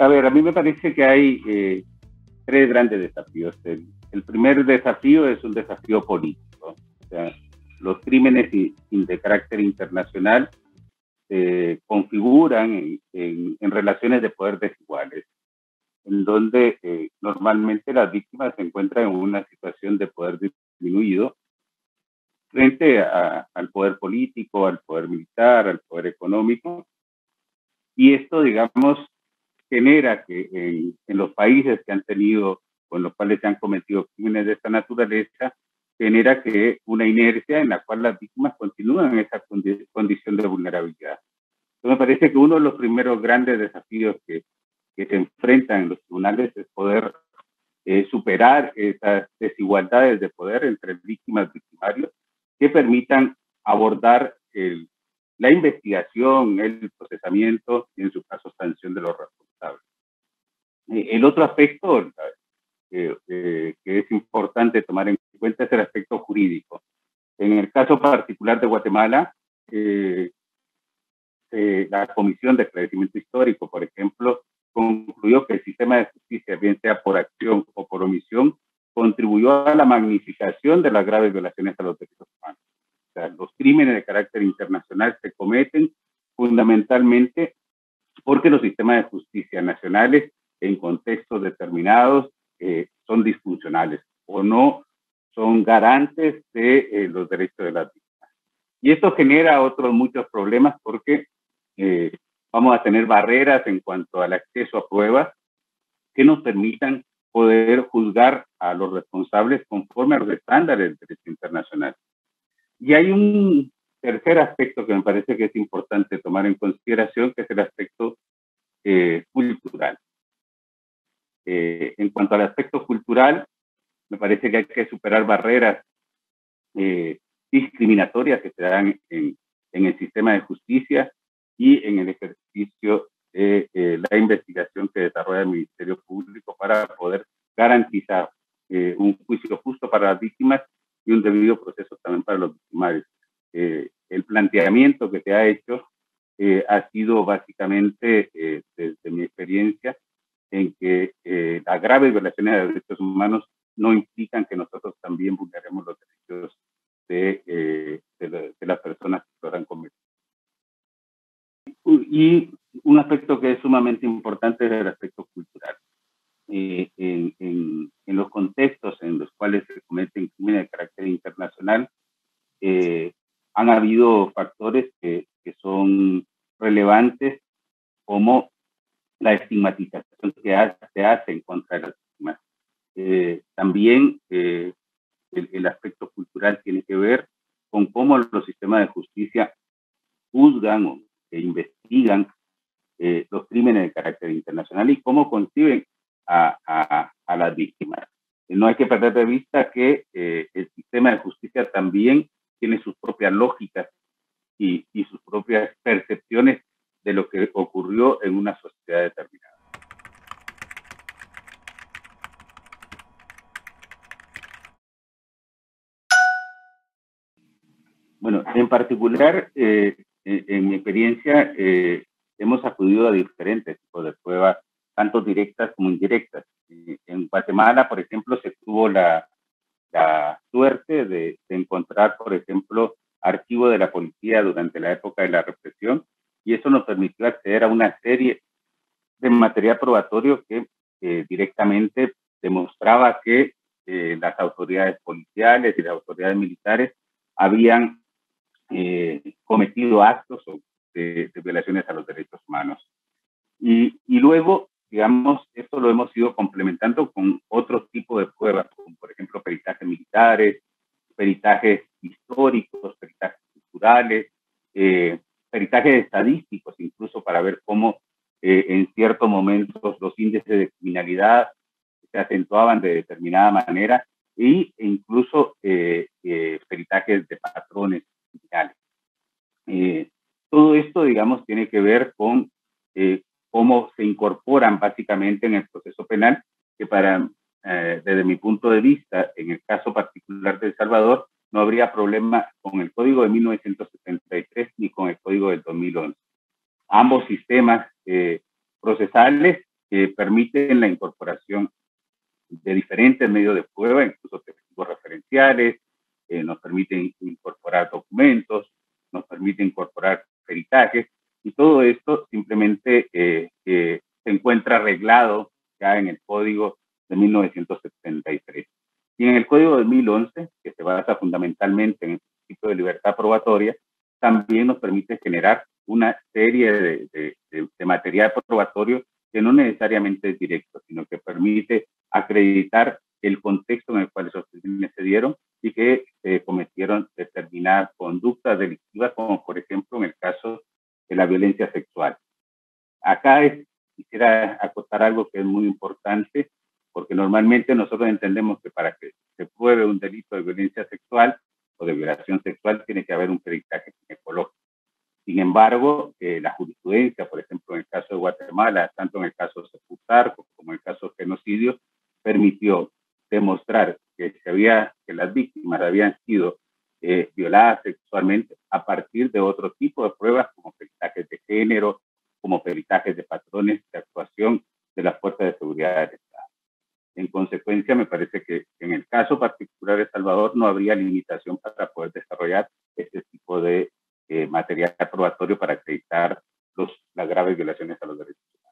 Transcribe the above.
a ver, a mí me parece que hay tres grandes desafíos. El primer desafío es un desafío político. O sea, los crímenes de carácter internacional configuran en relaciones de poder desiguales, en donde normalmente las víctimas se encuentran en una situación de poder disminuido frente al poder político, al poder militar, al poder económico. Y esto, digamos, genera que en los países que han tenido o en los cuales se han cometido crímenes de esta naturaleza, genera que una inercia en la cual las víctimas continúan en esa condición de vulnerabilidad. Entonces, me parece que uno de los primeros grandes desafíos que se enfrentan en los tribunales es poder superar esas desigualdades de poder entre víctimas y victimarios que permitan abordar la investigación, el procesamiento y, en su caso, sanción de los responsables. El otro aspecto que es importante tomar en cuenta es el aspecto jurídico. En el caso particular de Guatemala, la Comisión de Esclarecimiento Histórico, por ejemplo, concluyó que el sistema de justicia, bien sea por acción o por omisión, contribuyó a la magnificación de las graves violaciones a los derechos humanos. O sea, los crímenes de carácter internacional se cometen fundamentalmente porque los sistemas de justicia nacionales en contextos determinados son disfuncionales o no son garantes de los derechos de las víctimas. Y esto genera otros muchos problemas porque vamos a tener barreras en cuanto al acceso a pruebas que nos permitan poder juzgar a los responsables conforme a los estándares del derecho internacional. Y hay un tercer aspecto que me parece que es importante tomar en consideración, que es el aspecto cultural. En cuanto al aspecto cultural, me parece que hay que superar barreras discriminatorias que se dan en el sistema de justicia y en el ejercicio de la investigación que desarrolla el Ministerio Público para poder garantizar un juicio justo para las víctimas y un debido proceso también para los victimarios. El planteamiento que se ha hecho ha sido básicamente, desde mi experiencia, en que las graves violaciones de derechos humanos no implican que nosotros también vulneremos los derechos de las personas que lo han cometido. Y un aspecto que es sumamente importante es el aspecto cultural. En los contextos en los cuales se cometen crímenes de carácter internacional, han habido factores que son relevantes, como la estigmatización que se hace en contra de las víctimas. También el aspecto cultural tiene que ver con cómo los sistemas de justicia juzgan o investigan los crímenes de carácter internacional y cómo conciben a las víctimas. No hay que perder de vista que el sistema de justicia también tiene sus propias lógicas y sus propias percepciones de lo que ocurrió en una sociedad determinada. Bueno, en particular, en mi experiencia, hemos acudido a diferentes tipos de pruebas, tanto directas como indirectas. En Guatemala, por ejemplo, se tuvo la suerte de encontrar, por ejemplo, archivo de la policía durante la época de la represión, y eso nos permitió acceder a una serie de material probatorio que directamente demostraba que las autoridades policiales y las autoridades militares habían cometido actos de violaciones a los derechos humanos. Y luego, digamos, esto lo hemos ido complementando con otro tipo de pruebas, como por ejemplo peritajes militares, peritajes históricos, peritajes culturales, peritajes estadísticos, incluso para ver cómo en ciertos momentos los índices de criminalidad se acentuaban de determinada manera, e incluso peritajes de patrones criminales. Todo esto, digamos, tiene que ver con cómo se incorporan básicamente en el proceso penal, que desde mi punto de vista, en el caso particular de El Salvador, no habría problema con el Código de 1973 ni con el Código del 2011. Ambos sistemas procesales permiten la incorporación de diferentes medios de prueba, incluso testigos referenciales, nos permiten incorporar documentos, nos permite incorporar peritajes, y todo esto simplemente se encuentra arreglado ya en el Código de 1973. Y en el Código de 2011, que se basa fundamentalmente en el principio de libertad probatoria, también nos permite generar una serie de material probatorio que no necesariamente es directo, sino que permite acreditar el contexto en el cual esos crímenes se dieron y que cometieron determinadas conductas delictivas, como por ejemplo en el caso de la violencia sexual. Acá quisiera acotar algo que es muy importante, porque normalmente nosotros entendemos que para que se pruebe un delito de violencia sexual o de violación sexual tiene que haber un peritaje ginecológico. Sin embargo, la jurisprudencia, por ejemplo, en el caso de Guatemala, tanto en el caso de Seputarco como en el caso de genocidio, permitió demostrar que las víctimas habían sido violadas sexualmente a partir de otro tipo de pruebas, como peritajes de género, como peritajes de patrones de actuación de las fuerzas de seguridad del Estado. En consecuencia, me parece que en el caso particular de Salvador no habría limitación para poder desarrollar este tipo de material probatorio para acreditar las graves violaciones a los derechos.